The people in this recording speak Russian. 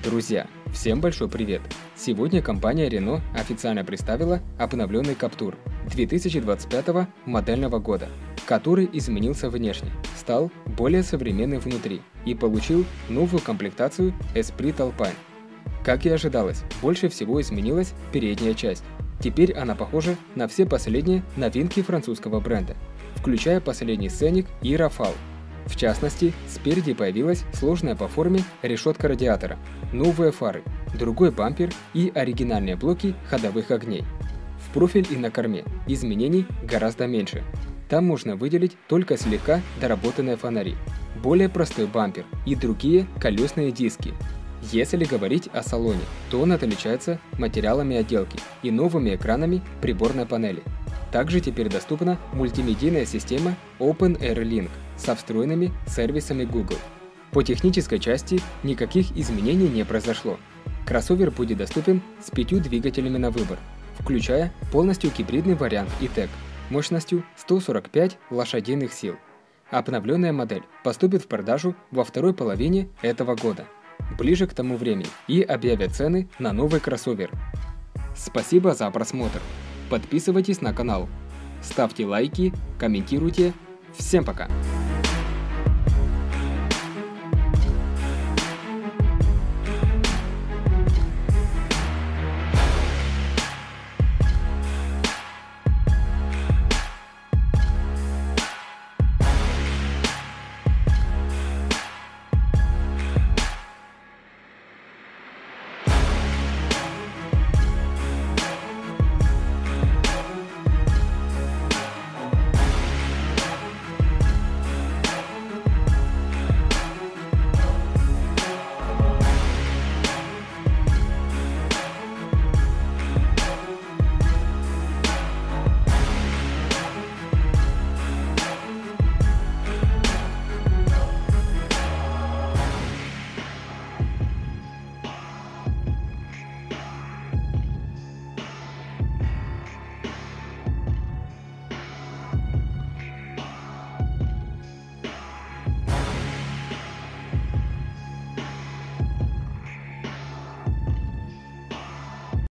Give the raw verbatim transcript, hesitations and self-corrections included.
Друзья, всем большой привет! Сегодня компания Renault официально представила обновленный Captur две тысячи двадцать пятого модельного года, который изменился внешне, стал более современным внутри и получил новую комплектацию Esprit Alpine. Как и ожидалось, больше всего изменилась передняя часть. Теперь она похожа на все последние новинки французского бренда, включая последний Scenic и Rafale. В частности, спереди появилась сложная по форме решетка радиатора, новые фары, другой бампер и оригинальные блоки ходовых огней. В профиль и на корме изменений гораздо меньше. Там можно выделить только слегка доработанные фонари, более простой бампер и другие колесные диски. Если говорить о салоне, то он отличается материалами отделки и новыми экранами приборной панели. Также теперь доступна мультимедийная система OpenAir-Link со встроенными сервисами Google. По технической части никаких изменений не произошло. Кроссовер будет доступен с пятью двигателями на выбор, включая полностью гибридный вариант E-Tech мощностью сто сорок пять лошадиных сил. Обновленная модель поступит в продажу во второй половине этого года, ближе к тому времени, и объявят цены на новый кроссовер. Спасибо за просмотр. Подписывайтесь на канал, ставьте лайки, комментируйте. Всем пока!